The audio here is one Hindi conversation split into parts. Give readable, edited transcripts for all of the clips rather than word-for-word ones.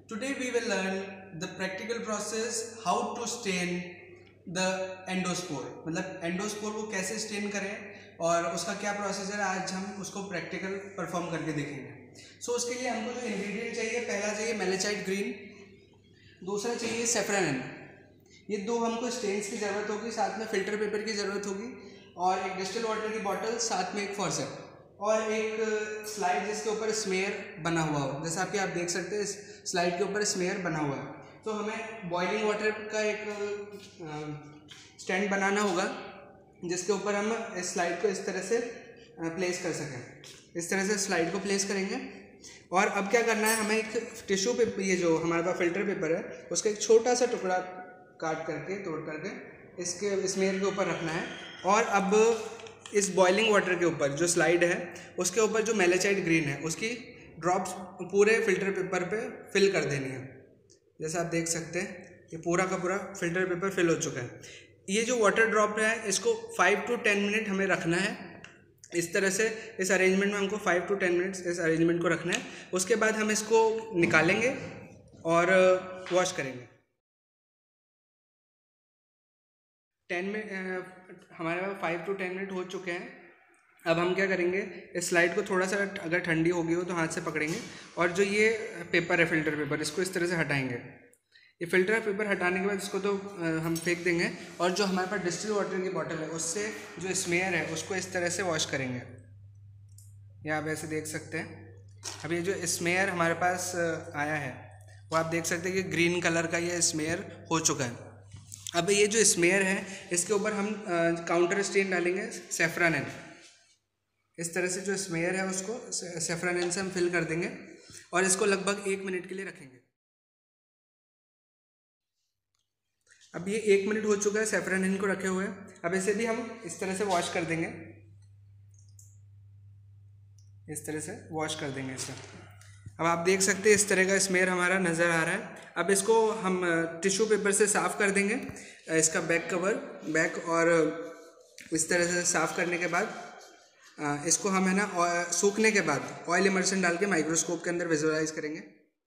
Today we will learn the practical process how to stain the endospore. मतलब एंडोस्पोर को कैसे स्टेन करें और उसका क्या प्रोसेस है, आज हम उसको प्रैक्टिकल परफॉर्म करके देखेंगे। सो उसके लिए हमको जो इंग्रेडिएंट चाहिए, पहला चाहिए मैलेचाइट ग्रीन, दूसरा चाहिए सेफ्रानिन। ये दो हमको स्टेन्स की ज़रूरत होगी, साथ में फ़िल्टर पेपर की ज़रूरत होगी और एक डिस्टिल वाटर की बॉटल, साथ में एक फॉर्सेप और एक स्लाइड जिसके ऊपर स्मेयर बना हुआ हो। जैसा कि आप देख सकते हैं इस स्लाइड के ऊपर स्मेयर बना हुआ है। तो हमें बॉइलिंग वाटर का एक स्टैंड बनाना होगा जिसके ऊपर हम इस स्लाइड को इस तरह से प्लेस कर सकें। इस तरह से स्लाइड को प्लेस करेंगे और अब क्या करना है, हमें एक टिश्यू पेपर, ये जो हमारे पास फ़िल्टर पेपर है उसका एक छोटा सा टुकड़ा काट करके, तोड़ करके इसके स्मेयर के ऊपर रखना है। और अब इस बॉइलिंग वाटर के ऊपर जो स्लाइड है उसके ऊपर जो मैलेचाइट ग्रीन है उसकी ड्रॉप्स पूरे फ़िल्टर पेपर पे फिल कर देनी है। जैसा आप देख सकते हैं ये पूरा का पूरा फ़िल्टर पेपर फिल हो चुका है। ये जो वाटर ड्रॉप है इसको 5 to 10 मिनट हमें रखना है। इस तरह से इस अरेंजमेंट में हमको 5 to 10 मिनट्स इस अरेंजमेंट को रखना है। उसके बाद हम इसको निकालेंगे और वॉश करेंगे। 10 मिनट हमारे पास 5 to 10 मिनट हो चुके हैं। अब हम क्या करेंगे, इस स्लाइड को थोड़ा सा अगर ठंडी हो गई हो तो हाथ से पकड़ेंगे और जो ये पेपर है फ़िल्टर पेपर, इसको इस तरह से हटाएंगे। ये फ़िल्टर पेपर हटाने के बाद इसको तो हम फेंक देंगे और जो हमारे पास डिस्टिल वाटर की बॉटल है उससे जो स्मेयर है उसको इस तरह से वॉश करेंगे। ये आप ऐसे देख सकते हैं। अब ये जो स्मेयर हमारे पास आया है वो आप देख सकते हैं कि ग्रीन कलर का ये स्मेयर हो चुका है। अब ये जो स्मेयर है इसके ऊपर हम काउंटर स्टेन डालेंगे सेफ्रानिन। इस तरह से जो स्मेयर है उसको सेफ्रानिन से हम फिल कर देंगे और इसको लगभग 1 मिनट के लिए रखेंगे। अब ये 1 मिनट हो चुका है सेफ्रानिन को रखे हुए। अब इसे भी हम इस तरह से वॉश कर देंगे, इस तरह से वॉश कर देंगे इसे। अब आप देख सकते हैं इस तरह का स्मेयर हमारा नज़र आ रहा है। अब इसको हम टिश्यू पेपर से साफ़ कर देंगे, इसका बैक कवर बैक, और इस तरह से साफ़ करने के बाद इसको हम है ना सूखने के बाद ऑयल इमर्शन डाल के माइक्रोस्कोप के अंदर विजुअलाइज करेंगे।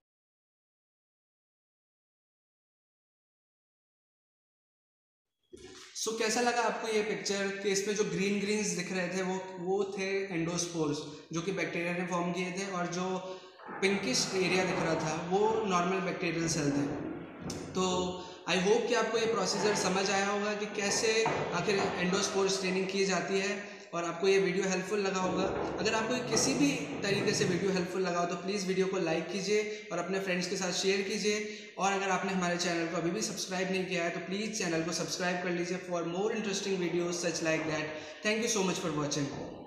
सो कैसा लगा आपको ये पिक्चर कि इसमें जो ग्रीन ग्रीन्स दिख रहे थे वो थे एंडोस्पोर्स जो कि बैक्टीरिया ने फॉर्म किए थे, और जो पिंकिश एरिया दिख रहा था वो नॉर्मल बैक्टीरियल सेल थे। तो आई होप कि आपको ये प्रोसीजर समझ आया होगा कि कैसे आखिर एंडोस्पोर स्टेनिंग की जाती है और आपको ये वीडियो हेल्पफुल लगा होगा। अगर आपको किसी भी तरीके से वीडियो हेल्पफुल लगा हो तो प्लीज़ वीडियो को लाइक कीजिए और अपने फ्रेंड्स के साथ शेयर कीजिए। और अगर आपने हमारे चैनल को अभी भी सब्सक्राइब नहीं किया है तो प्लीज़ चैनल को सब्सक्राइब कर लीजिए for more interesting videos such like that. Thank you so much for watching.